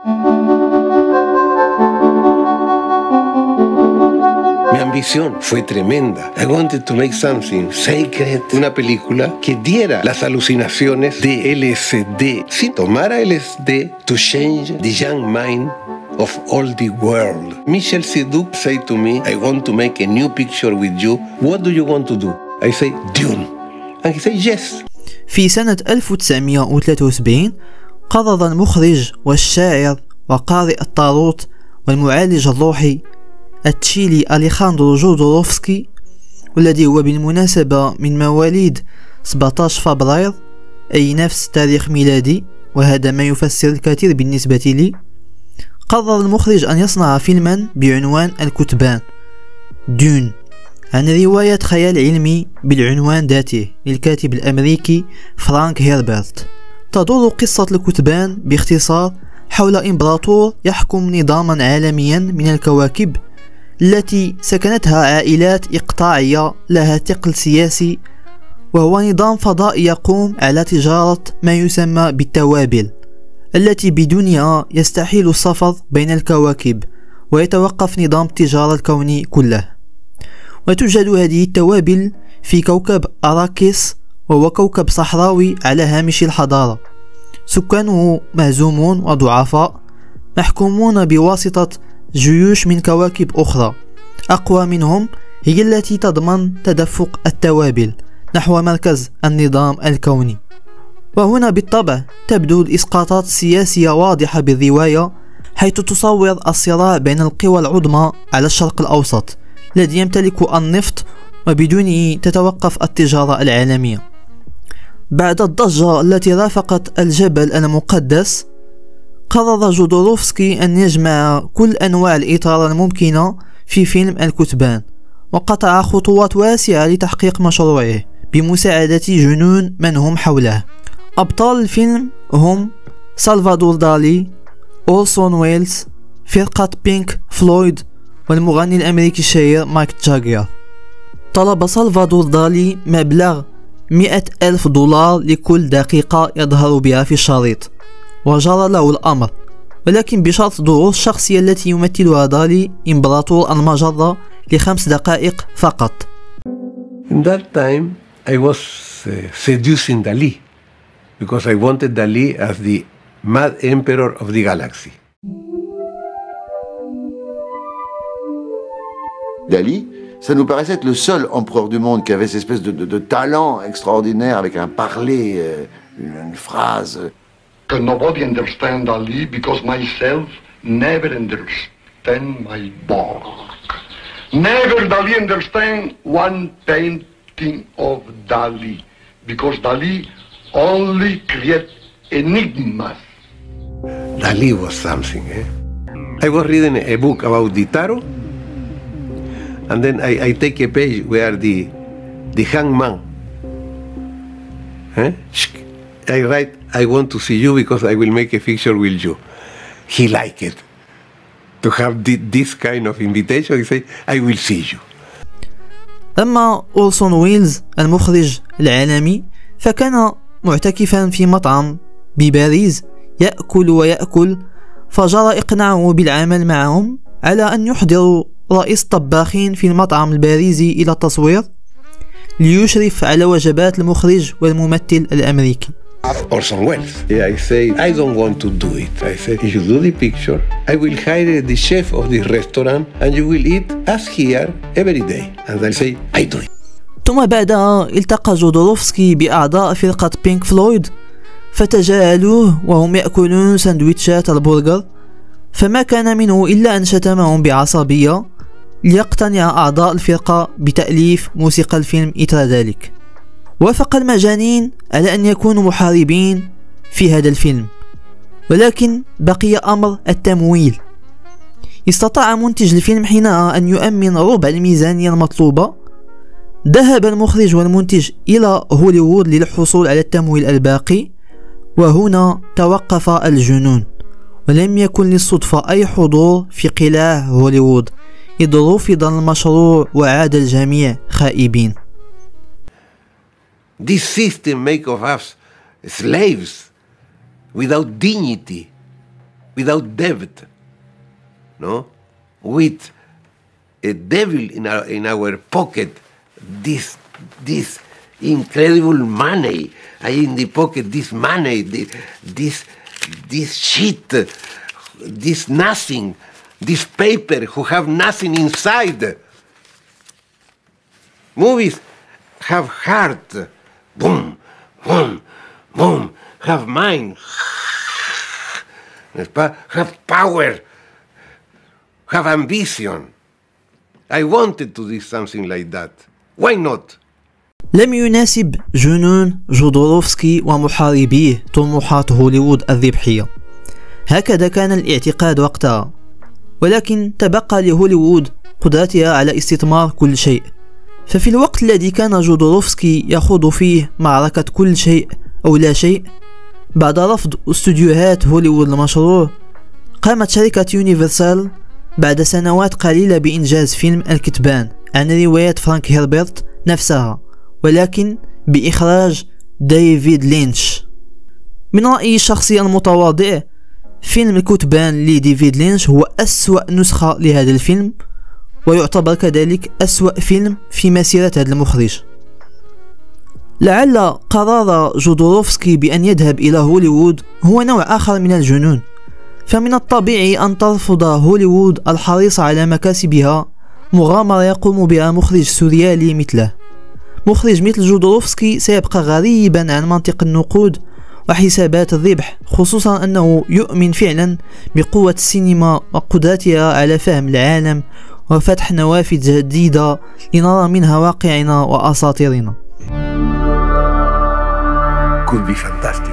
Mi ambición fue tremenda. I wanted to make something sacred, una película que diera las alucinaciones de LSD, sin tomara LSD to change the young mind of all the world. Michel Seydoux said to me, I want to make a new picture with you. What do you want to do? I say, Dune. And he said, yes. في سنة 1973 قرر المخرج والشاعر وقارئ الطاروت والمعالج الروحي التشيلي أليخاندرو جودوروفسكي، والذي هو بالمناسبة من مواليد 17 فبراير أي نفس تاريخ ميلادي، وهذا ما يفسر الكثير بالنسبة لي. قرر المخرج أن يصنع فيلما بعنوان الكتبان دون، عن رواية خيال علمي بالعنوان ذاته للكاتب الأمريكي فرانك هيربرت. تدور قصة الكتبان باختصار حول إمبراطور يحكم نظاما عالميا من الكواكب التي سكنتها عائلات إقطاعية لها ثقل سياسي، وهو نظام فضائي يقوم على تجارة ما يسمى بالتوابل التي بدونها يستحيل السفر بين الكواكب ويتوقف نظام التجارة الكوني كله. وتوجد هذه التوابل في كوكب أراكيس، وهو كوكب صحراوي على هامش الحضارة، سكانه مهزومون وضعفاء محكومون بواسطة جيوش من كواكب أخرى أقوى منهم، هي التي تضمن تدفق التوابل نحو مركز النظام الكوني. وهنا بالطبع تبدو الإسقاطات السياسية واضحة بالرواية، حيث تصور الصراع بين القوى العظمى على الشرق الأوسط الذي يمتلك النفط وبدونه تتوقف التجارة العالمية. بعد الضجة التي رافقت الجبل المقدس، قرر جودوروفسكي أن يجمع كل أنواع الإثارة الممكنة في فيلم الكتبان، وقطع خطوات واسعة لتحقيق مشروعه بمساعدة جنون من هم حوله. أبطال الفيلم هم سالفادور دالي، أورسون ويلز، فرقة بينك فلويد، والمغني الأمريكي الشهير مايك جاغر. طلب سالفادور دالي مبلغ $100,000 لكل دقيقة يظهر بها في الشريط، وجرى له الأمر، ولكن بشرط ظهور الشخصية التي يمثلها دالي إمبراطور المجرة ل5 دقائق فقط. In that time I was seducing Dali because I wanted Dali as the mad emperor of the galaxy. Dali, ça nous paraissait être le seul empereur du monde qui avait cette espèce de talent extraordinaire avec un parler, une phrase. Nobody understand Dali because myself never understand my work. Never Dali understand one painting of Dali because Dali only create enigmas. Dali was something, eh? I was reading a book about the tarot, and then I take a page where the hangman, I write, I want to see you because I will make a picture with you. He liked it. To have this kind of invitation, he said, I will see you. أما أورسون ويلز المخرج العالمي فكان معتكفا في مطعم بباريس يأكل ويأكل، فجرى إقناعه بالعمل معهم على أن يحضروا رئيس الطباخين في المطعم الباريسي إلى التصوير ليشرف على وجبات المخرج والممثل الأمريكي. Orson Welles. I say, I don't want to do it. I say, if you do the picture, I will hire the chef of the restaurant and you will eat as here every day. And I say, I do it. ثم بعدها التقى جودوروفسكي بأعضاء فرقة بينك فلويد فتجاهلوه وهم يأكلون سندويتشات البرجر، فما كان منه إلا أن شتمهم بعصبية ليقتنع أعضاء الفرقة بتأليف موسيقى الفيلم إثر ذلك. وافق المجانين على أن يكونوا محاربين في هذا الفيلم، ولكن بقي أمر التمويل. استطاع منتج الفيلم حينها أن يؤمن ربع الميزانية المطلوبة. ذهب المخرج والمنتج إلى هوليوود للحصول على التمويل الباقي، وهنا توقف الجنون، ولم يكن للصدفة أي حضور في قلاع هوليوود، إذ رفض المشروع وعاد الجميع خائبين. This system make of us slaves without dignity, without debt, no? With a devil in our pocket, this incredible money, in the pocket, this money, this shit, this nothing, this paper who have nothing inside. Movies have heart, boom, boom, boom, have mind, have power, have ambition. I wanted to do something like that. Why not? لم يناسب جنون جودوروفسكي ومحاربيه طموحات هوليوود الذبحية. هكذا كان الاعتقاد وقتها، ولكن تبقى لهوليوود قدرتها على استثمار كل شيء. ففي الوقت الذي كان جودوروفسكي يخوض فيه معركة كل شيء أو لا شيء بعد رفض استوديوهات هوليوود المشروع، قامت شركة يونيفرسال بعد سنوات قليلة بإنجاز فيلم الكتبان عن رواية فرانك هيربرت نفسها، ولكن بإخراج ديفيد لينش. من رأيي الشخصي المتواضع، فيلم الكتبان لديفيد لينش هو أسوأ نسخة لهذا الفيلم، ويعتبر كذلك أسوأ فيلم في مسيرة هذا المخرج. لعل قرار جودوروفسكي بأن يذهب إلى هوليوود هو نوع آخر من الجنون، فمن الطبيعي أن ترفض هوليوود الحريص على مكاسبها مغامرة يقوم بها مخرج سوريالي مثله. مخرج مثل جودوروفسكي سيبقى غريبا عن منطق النقود وحسابات الربح، خصوصا أنه يؤمن فعلا بقوة السينما وقدرتها على فهم العالم وفتح نوافذ جديدة لنرى منها واقعنا وأساطيرنا. Could be fantastic.